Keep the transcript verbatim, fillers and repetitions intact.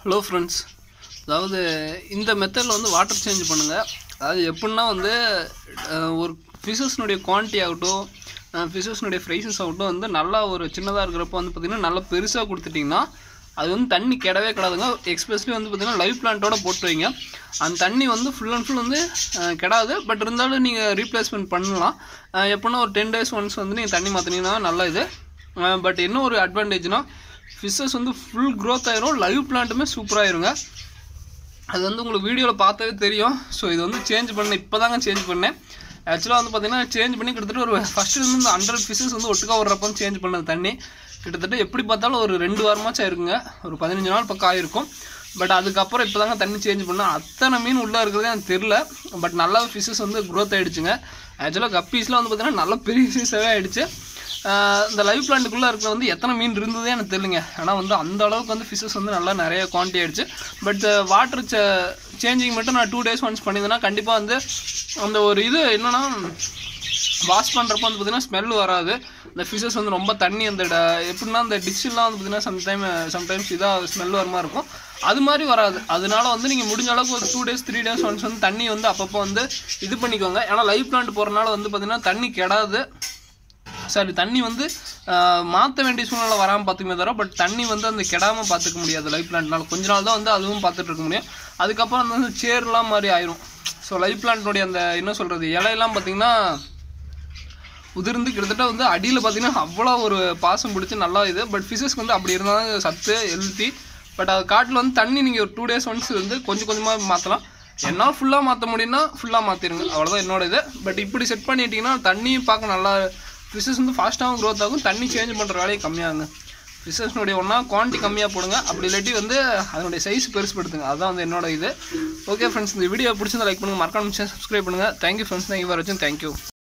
Hello friends, அதாவது இந்த மெத்தடில் வந்து வாட்டர் சேஞ்ச் பண்ணுங்கள். அதாவது எப்படின்னா வந்து ஒரு ஃபிஷஸ்னுடைய குவான்டிட்டி ஆகட்டும், ஃபிஷஸ்னுடைய ப்ரைஸஸ் ஆகட்டும் வந்து நல்லா ஒரு சின்னதாக இருக்கிறப்போ வந்து பார்த்திங்கன்னா நல்லா பெருசாக கொடுத்துட்டிங்கன்னா அது வந்து தண்ணி கிடவே கிடாதுங்க. எக்ஸ்பெஷலி வந்து பார்த்திங்கன்னா லைவ் பிளான்ட்டோட போட்டு வைங்க. அந்த தண்ணி வந்து ஃபுல் அண்ட் ஃபுல் வந்து கிடாது. பட் இருந்தாலும் நீங்கள் ரீப்ளேஸ்மெண்ட் பண்ணலாம். எப்படின்னா ஒரு டென் டேஸ் ஒன்ஸ் வந்து நீங்கள் தண்ணி மாற்றினீங்கன்னா நல்ல இது. பட் என்ன ஒரு அட்வான்டேஜ்னால் ஃபிஷ்ஷஸ் வந்து ஃபுல் க்ரோத் ஆயிரும், லைவ் பிளான்ட்டுமே சூப்பராகிருங்க. அது வந்து உங்களுக்கு வீடியோவில் பார்த்தாவே தெரியும். ஸோ இது வந்து சேஞ்ச் பண்ணேன், இப்போ தாங்க சேஞ்ச் பண்ணேன். ஆக்சுவலாக வந்து பார்த்திங்கன்னா சேஞ்ச் பண்ணி கிட்டத்தட்ட ஒரு ஃபஸ்ட்டு இருந்து இந்த ஹண்ட்ரட் ஃபிஷ்ஷஸ் வந்து ஒட்டுக்கா விட்றப்போ சேஞ்ச் பண்ணது தண்ணி கிட்டத்தட்ட எப்படி பார்த்தாலும் ஒரு ரெண்டு வாரமாச்சும் ஆயிருக்குங்க. ஒரு பதினஞ்சு நாள் பக்கம் ஆகிருக்கும். பட் அதுக்கப்புறம் இப்போ தாங்க தண்ணி சேஞ்ச் பண்ணேன். அத்தனை மீன் உள்ளே இருக்கிறதே எனக்கு தெரில. பட் நல்லா ஃபிஷ்ஷஸ் வந்து க்ரோத் ஆகிடுச்சுங்க. ஆக்சுவலாக கப்பீஸ்லாம் வந்து பார்த்திங்கன்னா நல்ல பெரிய ஃபிஷ்ஷாகவே ஆகிடுச்சு. இந்த லைவ் பிளான்ட்டுக்குள்ளே இருக்கிற வந்து எத்தனை மீன் இருந்ததே எனக்கு தெரியலுங்க. ஆனால் வந்து அந்த அளவுக்கு வந்து ஃபிஷ்ஷஸ் வந்து நல்லா நிறைய குவான்டிட்டி ஆகிடுச்சு. பட் வாட்டர் சே சேஞ்சிங் மட்டும் நான் டூ டேஸ் ஒன்ஸ் பண்ணியிருந்தேன்னா கண்டிப்பாக வந்து அந்த ஒரு இது என்னென்னா வாஷ் பண்ணுறப்போ வந்து பார்த்திங்கன்னா ஸ்மெல் வராது. இந்த ஃபிஷ்ஷஸ் வந்து ரொம்ப தண்ணி அந்த எப்படின்னா அந்த டிஷ்ஷெல்லாம் வந்து பார்த்திங்கன்னா சம்டைம் சம்டைம்ஸ் இதாக ஸ்மெல் வர மாதிரி இருக்கும். அது மாதிரி வராது. அதனால வந்து நீங்கள் முடிஞ்ச அளவுக்கு ஒரு two days three days once வந்து தண்ணி வந்து அப்பப்போ வந்து இது பண்ணிக்கோங்க. ஏன்னா லைவ் பிளான்ட் போகிறனால வந்து பார்த்திங்கன்னா தண்ணி கெடாது. சாரி தண்ணி வந்து மாற்ற வேண்டிய சூழ்நிலை வராமல் பார்த்துக்குமே தவிர பட் தண்ணி வந்து அந்த கெடாமல் பார்த்துக்க முடியாது. லைவ் பிளான்ட்னால கொஞ்ச நாள் தான் வந்து அதுவும் பார்த்துட்டு இருக்க முடியும். அதுக்கப்புறம் வந்து சேர்லாம் மாதிரி ஆயிரும். ஸோ லைவ் பிளான்ட்னுடைய அந்த என்ன சொல்கிறது இலையெல்லாம் பார்த்திங்கன்னா உதிர்ந்து கிட்டத்தட்ட வந்து அடியில் பார்த்திங்கன்னா அவ்வளோ ஒரு பாசம் பிடிச்சி நல்லா இது. பட் ஃபிஷ்ஷஸ்க்கு வந்து அப்படி இருந்தாலும் சத்து ஹெல்த்தி. பட் அது காட்டில் வந்து தண்ணி நீங்கள் ஒரு டூ டேஸ் ஒன்ஸ் வந்து கொஞ்சம் கொஞ்சமாக மாற்றலாம். என்னால் ஃபுல்லாக மாற்ற முடியும்னா ஃபுல்லாக மாற்றிடுங்க, அவ்வளோதான் என்னோட இது. பட் இப்படி செட் பண்ணிட்டீங்கன்னா தண்ணியும் பார்க்க நல்லா ஃபிஷ்ஷஸ் வந்து ஃபாஸ்ட்டாகவும் க்ரோத் ஆகும். தண்ணி சேஞ்ச் பண்ணுற வேலையை கம்மியாகுங்க. ஃபிஷ்ஷஸ்னுடைய ஒன்றா குவான்டிட்டி கம்மியாக போடுங்க. அப்படி இல்லாட்டி வந்து அதனுடைய சைஸ் பெருசுப்படுத்துங்க. அதுதான் வந்து என்னோட இது. ஓகே ஃப்ரெண்ட்ஸ், இந்த வீடியோ பிடிச்சிருந்தா லைக் பண்ணுங்கள், மறக்காம சப்ஸ்கிரைப் பண்ணுங்கள். தேங்க்யூ ஃப்ரெண்ட்ஸ், தேங்க்யூ ஃபார் வாட்சிங். தேங்க்யூ.